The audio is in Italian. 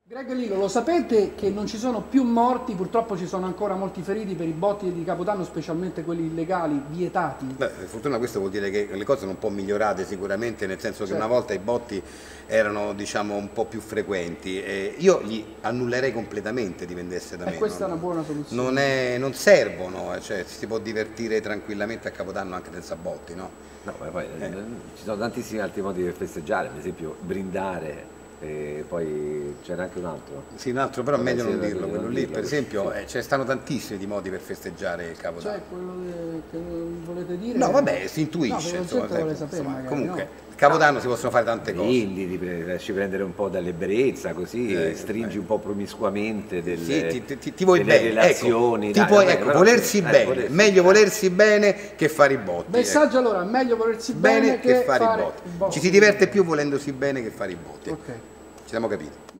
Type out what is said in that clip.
Greg Lillo, lo sapete che non ci sono più morti, purtroppo ci sono ancora molti feriti per i botti di Capodanno, specialmente quelli illegali, vietati? Beh, per fortuna questo vuol dire che le cose sono un po' migliorate sicuramente, nel senso che Certo. una volta i botti erano, diciamo, un po' più frequenti. Io li annullerei completamente, dipendesse da E me. questa è una buona soluzione. Non servono, cioè si può divertire tranquillamente a Capodanno anche senza botti, no? No, ma poi ci sono tantissimi altri modi per festeggiare, per esempio brindare, e poi c'era anche un altro. Sì, un altro però è Vabbè, meglio sì, non vabbè, dirlo, quello non lì dirlo, per esempio sì. ce ne stanno tantissimi di modi per festeggiare il Capodanno. Cioè, quello che volete dire? No, vabbè, si No, intuisce, perché la insomma, gente vuole sapere, insomma, magari, comunque, no? il Capodanno si possono fare tante cose. Quindi lasci prendere un po' dall'ebbrezza, così stringi beh. un po' promiscuamente Sì, ti vuoi delle bene, relazioni. ecco, dai, puoi, vabbè, ecco, però volersi sì, bene, volersi meglio bene. volersi bene che fare i botti. Messaggio allora, meglio volersi Bene bene che fare i botti. i botti. Ci si diverte più volendosi bene che fare i botti. Ok. Ci siamo capiti.